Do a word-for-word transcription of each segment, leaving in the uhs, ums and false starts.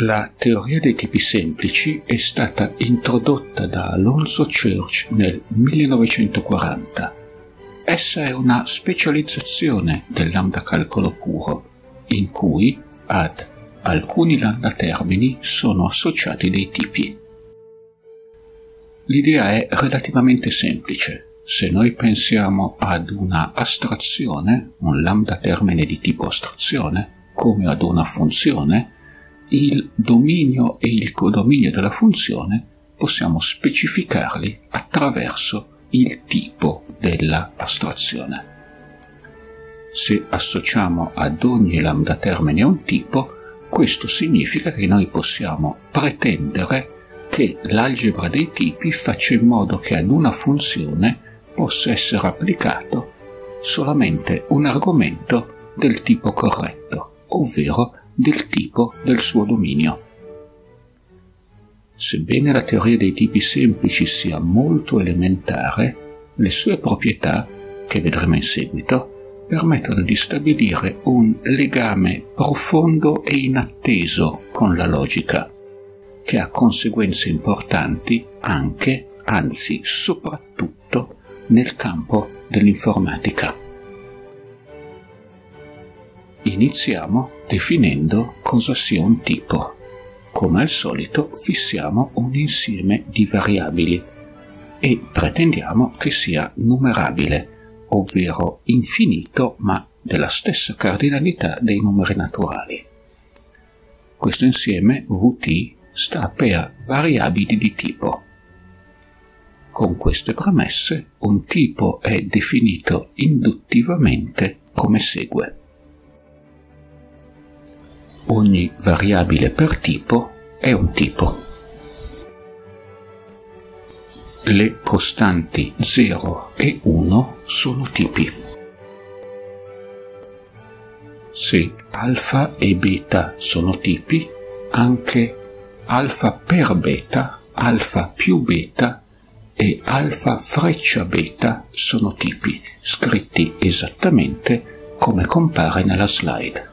La teoria dei tipi semplici è stata introdotta da Alonzo Church nel millenovecentoquaranta. Essa è una specializzazione del lambda calcolo puro, in cui ad alcuni lambda termini sono associati dei tipi. L'idea è relativamente semplice. Se noi pensiamo ad una astrazione, un lambda termine di tipo astrazione, come ad una funzione, il dominio e il codominio della funzione possiamo specificarli attraverso il tipo della astrazione. Se associamo ad ogni lambda termine un tipo, questo significa che noi possiamo pretendere che l'algebra dei tipi faccia in modo che ad una funzione possa essere applicato solamente un argomento del tipo corretto, ovvero del tipo del suo dominio. Sebbene la teoria dei tipi semplici sia molto elementare, le sue proprietà, che vedremo in seguito, permettono di stabilire un legame profondo e inatteso con la logica, che ha conseguenze importanti anche, anzi soprattutto, nel campo dell'informatica. Iniziamo definendo cosa sia un tipo. Come al solito fissiamo un insieme di variabili e pretendiamo che sia numerabile, ovvero infinito ma della stessa cardinalità dei numeri naturali. Questo insieme V T sta per variabili di tipo. Con queste premesse un tipo è definito induttivamente come segue. Ogni variabile per tipo è un tipo. Le costanti zero e uno sono tipi. Se alfa e beta sono tipi, anche alfa per beta, alfa più beta e alfa freccia beta sono tipi, scritti esattamente come compare nella slide.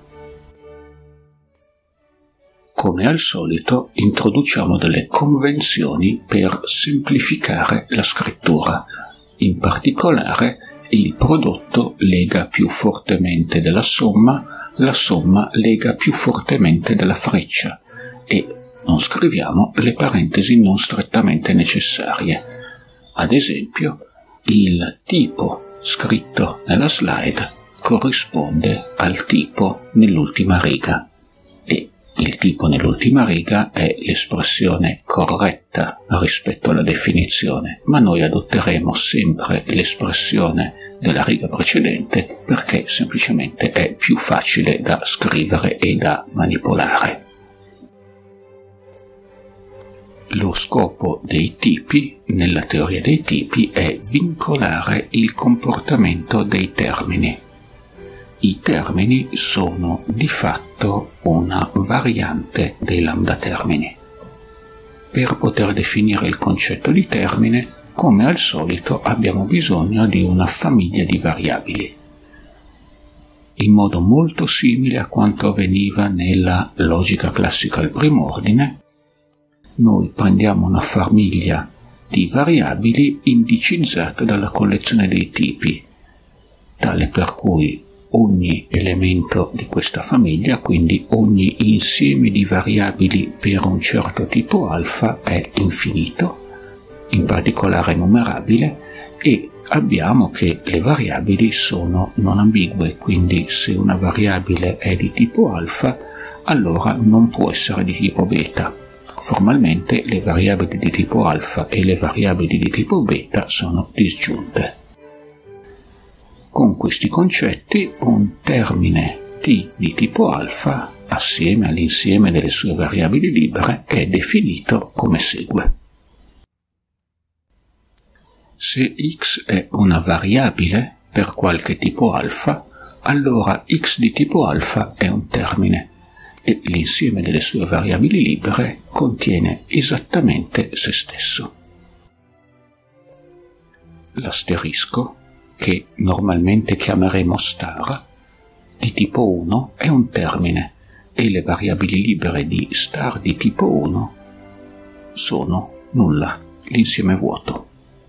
Come al solito introduciamo delle convenzioni per semplificare la scrittura. In particolare il prodotto lega più fortemente della somma, la somma lega più fortemente della freccia e non scriviamo le parentesi non strettamente necessarie. Ad esempio, il tipo scritto nella slide corrisponde al tipo nell'ultima riga e il tipo nell'ultima riga è l'espressione corretta rispetto alla definizione, ma noi adotteremo sempre l'espressione della riga precedente perché semplicemente è più facile da scrivere e da manipolare. Lo scopo dei tipi, nella teoria dei tipi, è vincolare il comportamento dei termini. I termini sono di fatto una variante dei lambda termini. Per poter definire il concetto di termine, come al solito abbiamo bisogno di una famiglia di variabili. In modo molto simile a quanto avveniva nella logica classica al primo ordine, noi prendiamo una famiglia di variabili indicizzata dalla collezione dei tipi, tale per cui ogni elemento di questa famiglia, quindi ogni insieme di variabili per un certo tipo alfa, è infinito, in particolare numerabile, e abbiamo che le variabili sono non ambigue, quindi se una variabile è di tipo alfa, allora non può essere di tipo beta. Formalmente le variabili di tipo alfa e le variabili di tipo beta sono disgiunte. Con questi concetti un termine T di tipo alfa, assieme all'insieme delle sue variabili libere, è definito come segue. Se x è una variabile per qualche tipo alfa, allora x di tipo alfa è un termine e l'insieme delle sue variabili libere contiene esattamente se stesso. L'asterisco, che normalmente chiameremo star, di tipo uno è un termine e le variabili libere di star di tipo uno sono nulla, l'insieme vuoto.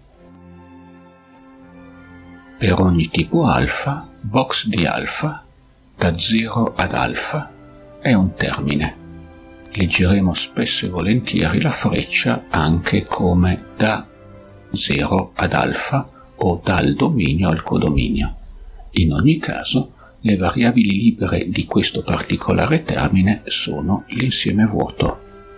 Per ogni tipo alfa, box di alfa, da zero ad alfa, è un termine. Leggeremo spesso e volentieri la freccia anche come da zero ad alfa o dal dominio al codominio. In ogni caso, le variabili libere di questo particolare termine sono l'insieme vuoto.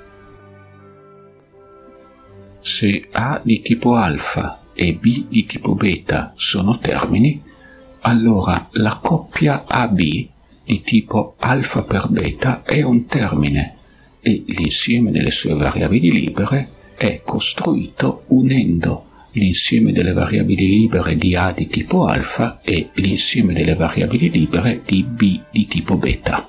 Se A di tipo alfa e B di tipo beta sono termini, allora la coppia A B di tipo alfa per beta è un termine e l'insieme delle sue variabili libere è costruito unendo l'insieme delle variabili libere di A di tipo alfa e l'insieme delle variabili libere di B di tipo beta.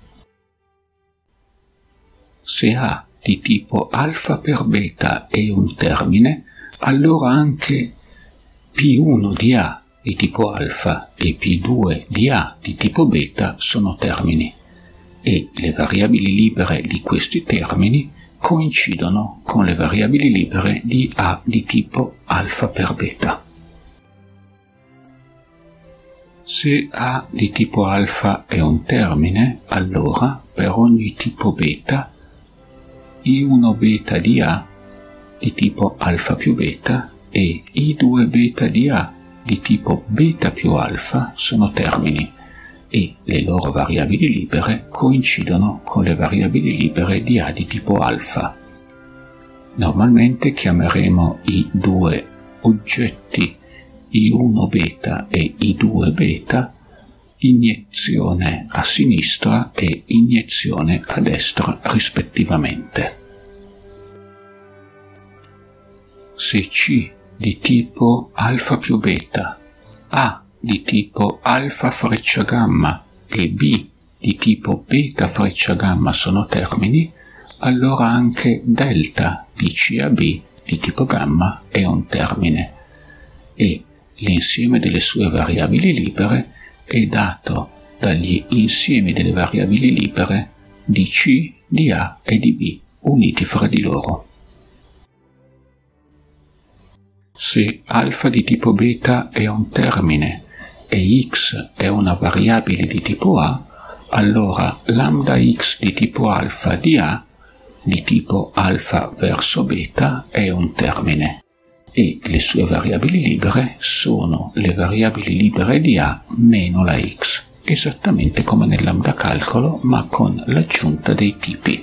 Se A di tipo alfa per beta è un termine, allora anche P uno di A di tipo alfa e P due di A di tipo beta sono termini e le variabili libere di questi termini coincidono con le variabili libere di A di tipo alfa per beta. Se A di tipo alfa è un termine, allora per ogni tipo beta, I uno beta di A di tipo alfa più beta e I due beta di A di tipo beta più alfa sono termini e le loro variabili libere coincidono con le variabili libere di A di tipo alfa. Normalmente chiameremo i due oggetti I uno beta e I due beta iniezione a sinistra e iniezione a destra rispettivamente. Se C di tipo alfa più beta, A di tipo alfa freccia gamma e B di tipo beta freccia gamma sono termini, allora anche delta di C a B di tipo gamma è un termine e l'insieme delle sue variabili libere è dato dagli insiemi delle variabili libere di C, di A e di B uniti fra di loro. Se alfa di tipo beta è un termine e x è una variabile di tipo A, allora lambda x di tipo alfa di A di tipo alfa verso beta è un termine e le sue variabili libere sono le variabili libere di A meno la x, esattamente come nel lambda calcolo ma con l'aggiunta dei tipi.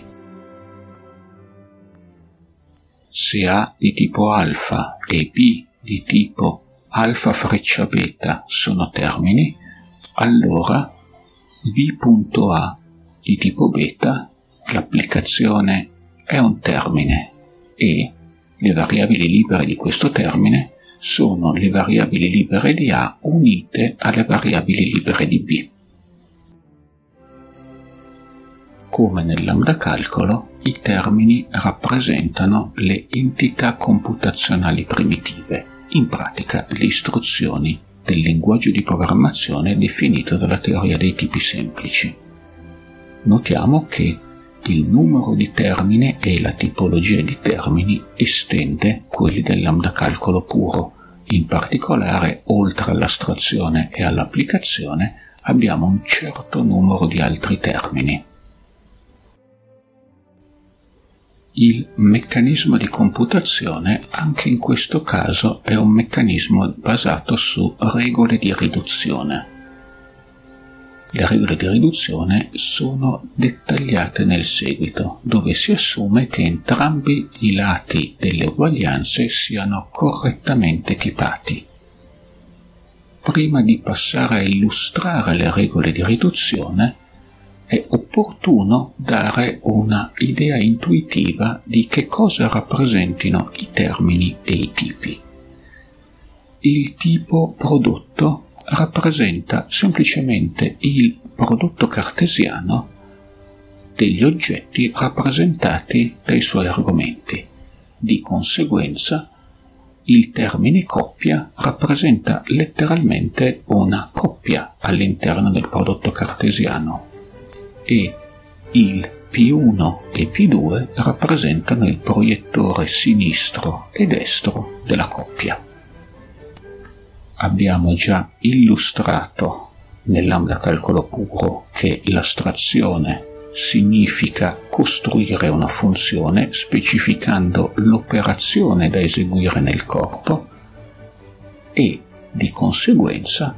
Se A di tipo alfa e B di tipo alfa freccia beta sono termini, allora B.A di tipo beta, l'applicazione è un termine e le variabili libere di questo termine sono le variabili libere di A unite alle variabili libere di B. Come nel lambda calcolo, i termini rappresentano le entità computazionali primitive, in pratica le istruzioni del linguaggio di programmazione definito dalla teoria dei tipi semplici. Notiamo che il numero di termini e la tipologia di termini estende quelli del lambda calcolo puro. In particolare, oltre all'astrazione e all'applicazione, abbiamo un certo numero di altri termini. Il meccanismo di computazione anche in questo caso è un meccanismo basato su regole di riduzione. Le regole di riduzione sono dettagliate nel seguito, dove si assume che entrambi i lati delle uguaglianze siano correttamente tipati. Prima di passare a illustrare le regole di riduzione, è opportuno dare una idea intuitiva di che cosa rappresentino i termini e i tipi. Il tipo prodotto rappresenta semplicemente il prodotto cartesiano degli oggetti rappresentati dai suoi argomenti. Di conseguenza, il termine coppia rappresenta letteralmente una coppia all'interno del prodotto cartesiano e il P uno e P due rappresentano il proiettore sinistro e destro della coppia. Abbiamo già illustrato nel lambda calcolo puro che l'astrazione significa costruire una funzione specificando l'operazione da eseguire nel corpo e, di conseguenza,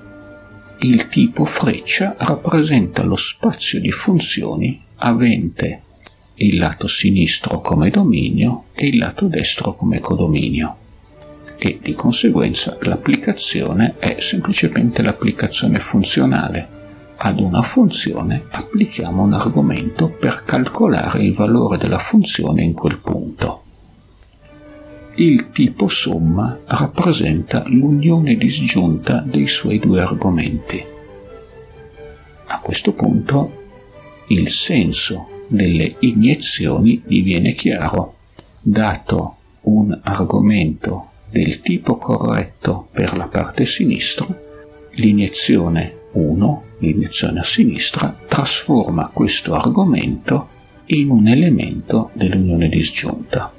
il tipo freccia rappresenta lo spazio di funzioni avente il lato sinistro come dominio e il lato destro come codominio. E di conseguenza l'applicazione è semplicemente l'applicazione funzionale. Ad una funzione applichiamo un argomento per calcolare il valore della funzione in quel punto. Il tipo somma rappresenta l'unione disgiunta dei suoi due argomenti. A questo punto il senso delle iniezioni diviene chiaro. Dato un argomento del tipo corretto per la parte sinistra, l'iniezione uno, l'iniezione a sinistra, trasforma questo argomento in un elemento dell'unione disgiunta.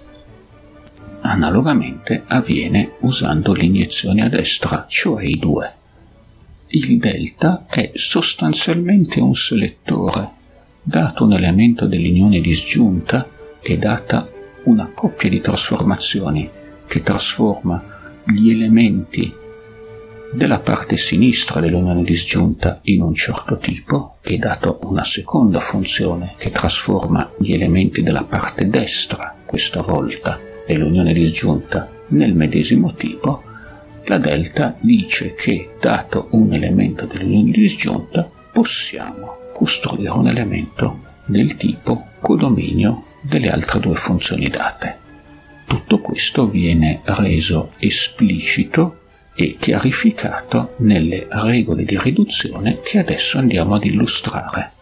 Analogamente avviene usando l'iniezione a destra, cioè i due. Il delta è sostanzialmente un selettore. Dato un elemento dell'unione disgiunta e data una coppia di trasformazioni che trasforma gli elementi della parte sinistra dell'unione disgiunta in un certo tipo e dato una seconda funzione che trasforma gli elementi della parte destra, questa volta dell'unione disgiunta, nel medesimo tipo, la delta dice che, dato un elemento dell'unione disgiunta, possiamo costruire un elemento del tipo codominio delle altre due funzioni date. Tutto questo viene reso esplicito e chiarificato nelle regole di riduzione che adesso andiamo ad illustrare.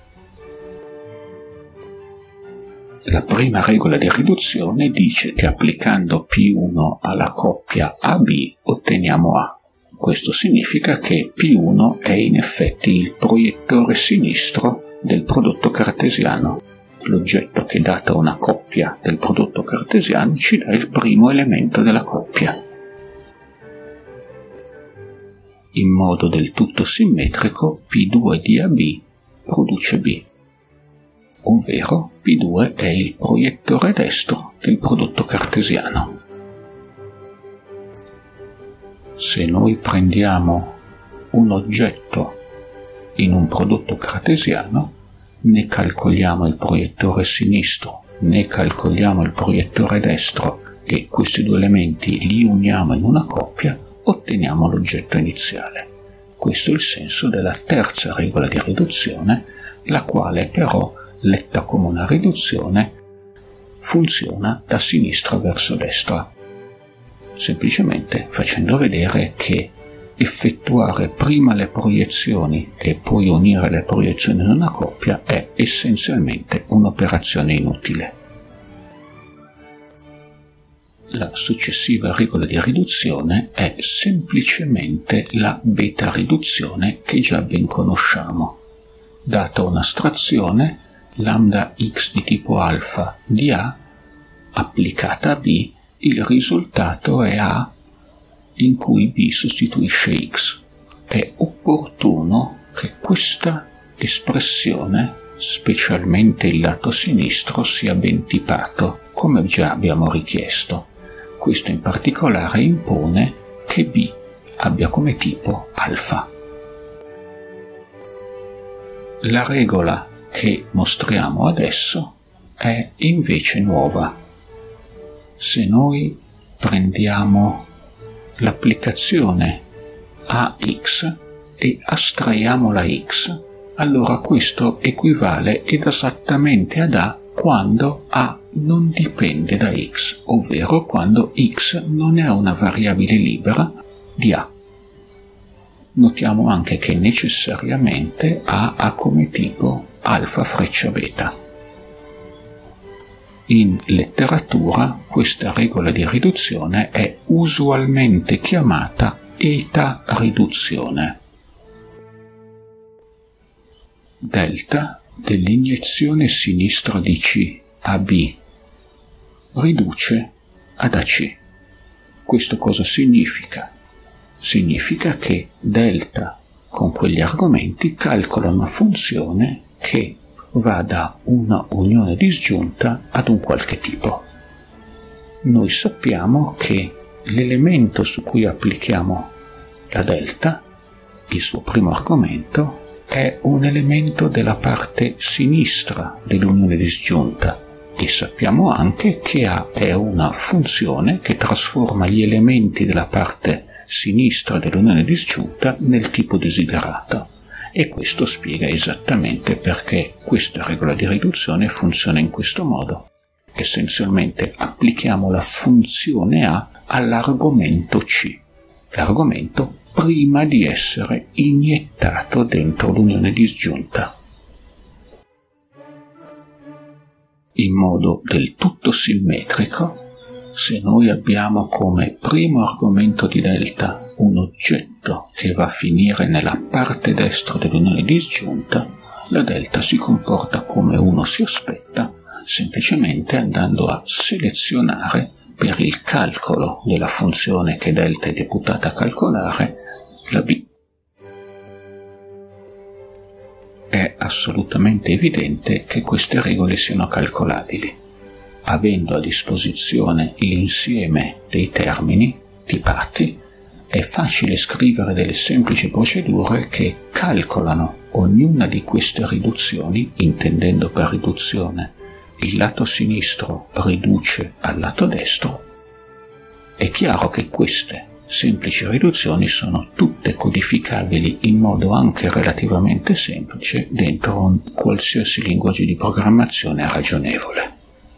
La prima regola di riduzione dice che applicando P uno alla coppia A B otteniamo A. Questo significa che P uno è in effetti il proiettore sinistro del prodotto cartesiano, l'oggetto che data una coppia del prodotto cartesiano ci dà il primo elemento della coppia. In modo del tutto simmetrico, P due di A B produce B, ovvero P due è il proiettore destro del prodotto cartesiano. Se noi prendiamo un oggetto in un prodotto cartesiano, ne calcoliamo il proiettore sinistro, ne calcoliamo il proiettore destro e questi due elementi li uniamo in una coppia, otteniamo l'oggetto iniziale. Questo è il senso della terza regola di riduzione, la quale però, letta come una riduzione, funziona da sinistra verso destra, semplicemente facendo vedere che effettuare prima le proiezioni e poi unire le proiezioni in una coppia è essenzialmente un'operazione inutile. La successiva regola di riduzione è semplicemente la beta riduzione che già ben conosciamo. Data un'astrazione, lambda x di tipo alfa di A, applicata a B, il risultato è A in cui B sostituisce x. È opportuno che questa espressione, specialmente il lato sinistro, sia ben tipato, come già abbiamo richiesto. Questo in particolare impone che B abbia come tipo alfa. La regola che mostriamo adesso è invece nuova. Se noi prendiamo l'applicazione a x e astraiamo la x, allora questo equivale ed esattamente ad A quando A non dipende da x, ovvero quando x non è una variabile libera di A. Notiamo anche che necessariamente A ha come tipo alfa freccia beta. In letteratura questa regola di riduzione è usualmente chiamata eta riduzione. Delta dell'iniezione sinistra di C a B riduce ad A C. Questo cosa significa? Significa che delta con quegli argomenti calcola una funzione che va da una unione disgiunta ad un qualche tipo. Noi sappiamo che l'elemento su cui applichiamo la delta, il suo primo argomento, è un elemento della parte sinistra dell'unione disgiunta e sappiamo anche che A è una funzione che trasforma gli elementi della parte sinistra dell'unione disgiunta nel tipo desiderato. E questo spiega esattamente perché questa regola di riduzione funziona in questo modo. Essenzialmente applichiamo la funzione A all'argomento C, l'argomento prima di essere iniettato dentro l'unione disgiunta. In modo del tutto simmetrico, se noi abbiamo come primo argomento di delta un oggetto che va a finire nella parte destra dell'unione disgiunta, la delta si comporta come uno si aspetta, semplicemente andando a selezionare per il calcolo della funzione che delta è deputata a calcolare la B. È assolutamente evidente che queste regole siano calcolabili. Avendo a disposizione l'insieme dei termini tipati, è facile scrivere delle semplici procedure che calcolano ognuna di queste riduzioni, intendendo per riduzione il lato sinistro riduce al lato destro. È chiaro che queste semplici riduzioni sono tutte codificabili in modo anche relativamente semplice dentro un qualsiasi linguaggio di programmazione ragionevole.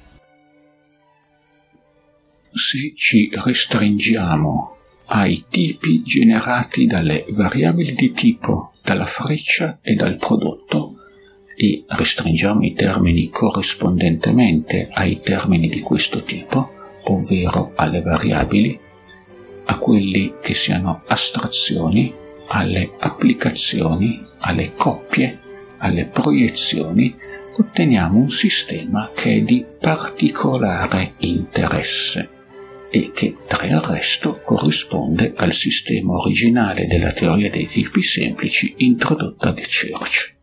Se ci restringiamo ai tipi generati dalle variabili di tipo, dalla freccia e dal prodotto, e restringiamo i termini corrispondentemente ai termini di questo tipo, ovvero alle variabili, a quelli che siano astrazioni, alle applicazioni, alle coppie, alle proiezioni, otteniamo un sistema che è di particolare interesse e che tra il resto corrisponde al sistema originale della teoria dei tipi semplici introdotta da Church.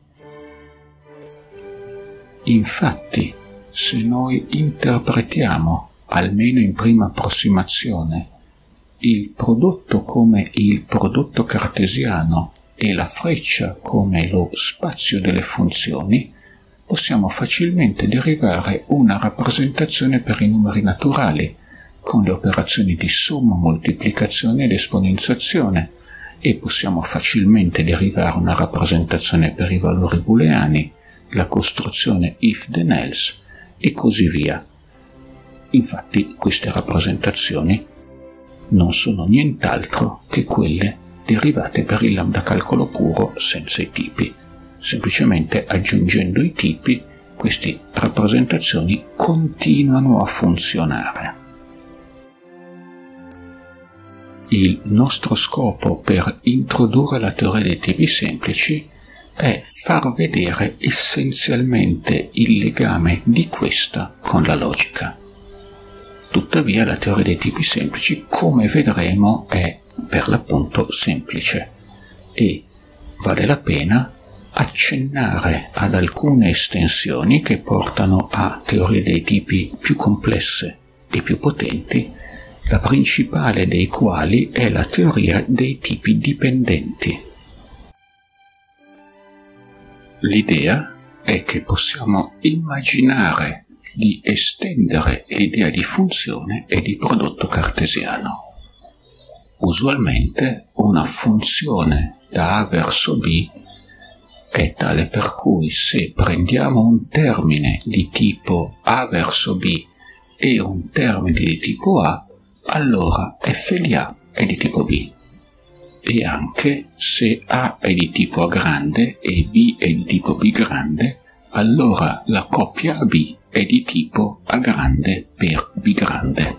Infatti, se noi interpretiamo, almeno in prima approssimazione, il prodotto come il prodotto cartesiano e la freccia come lo spazio delle funzioni, possiamo facilmente derivare una rappresentazione per i numeri naturali, con le operazioni di somma, moltiplicazione ed esponenziazione, e possiamo facilmente derivare una rappresentazione per i valori booleani, la costruzione if then else e così via. Infatti queste rappresentazioni non sono nient'altro che quelle derivate per il lambda calcolo puro senza i tipi. Semplicemente aggiungendo i tipi, queste rappresentazioni continuano a funzionare. Il nostro scopo per introdurre la teoria dei tipi semplici è far vedere essenzialmente il legame di questa con la logica. Tuttavia la teoria dei tipi semplici, come vedremo, è per l'appunto semplice e vale la pena accennare ad alcune estensioni che portano a teorie dei tipi più complesse e più potenti, la principale dei quali è la teoria dei tipi dipendenti. L'idea è che possiamo immaginare di estendere l'idea di funzione e di prodotto cartesiano. Usualmente una funzione da A verso B è tale per cui se prendiamo un termine di tipo A verso B e un termine di tipo A, allora F di A è di tipo B. E anche se A è di tipo A grande e B è di tipo B grande, allora la coppia A B è di tipo A grande per B grande.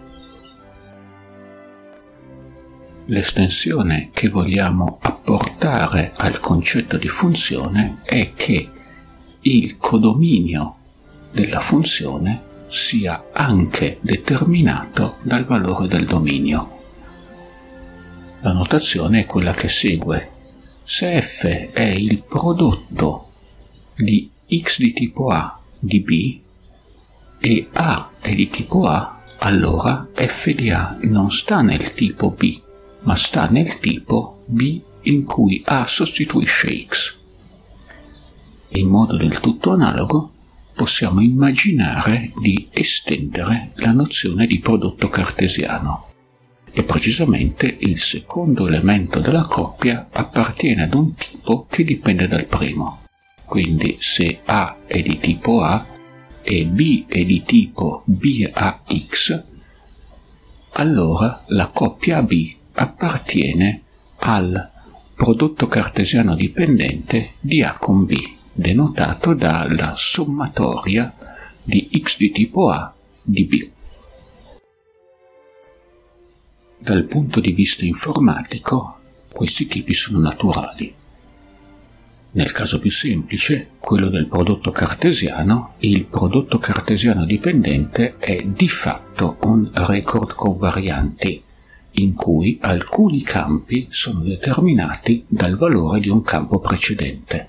L'estensione che vogliamo apportare al concetto di funzione è che il codominio della funzione sia anche determinato dal valore del dominio. La notazione è quella che segue. Se f è il prodotto di x di tipo A di B e A è di tipo A, allora f di A non sta nel tipo B, ma sta nel tipo B in cui A sostituisce x. In modo del tutto analogo possiamo immaginare di estendere la nozione di prodotto cartesiano. E precisamente il secondo elemento della coppia appartiene ad un tipo che dipende dal primo. Quindi se A è di tipo A e B è di tipo B A X, allora la coppia A B appartiene al prodotto cartesiano dipendente di A con B, denotato dalla sommatoria di x di tipo A di B. Dal punto di vista informatico, questi tipi sono naturali. Nel caso più semplice, quello del prodotto cartesiano, il prodotto cartesiano dipendente è di fatto un record covarianti, in cui alcuni campi sono determinati dal valore di un campo precedente.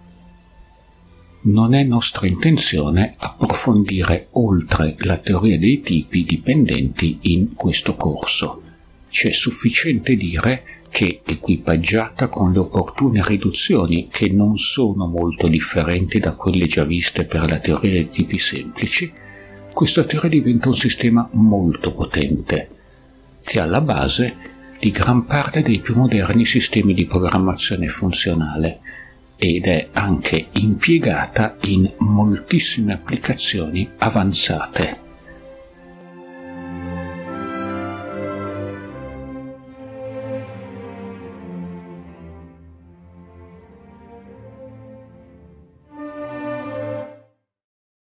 Non è nostra intenzione approfondire oltre la teoria dei tipi dipendenti in questo corso. C'è sufficiente dire che, equipaggiata con le opportune riduzioni che non sono molto differenti da quelle già viste per la teoria dei tipi semplici, questa teoria diventa un sistema molto potente, che è alla base di gran parte dei più moderni sistemi di programmazione funzionale ed è anche impiegata in moltissime applicazioni avanzate.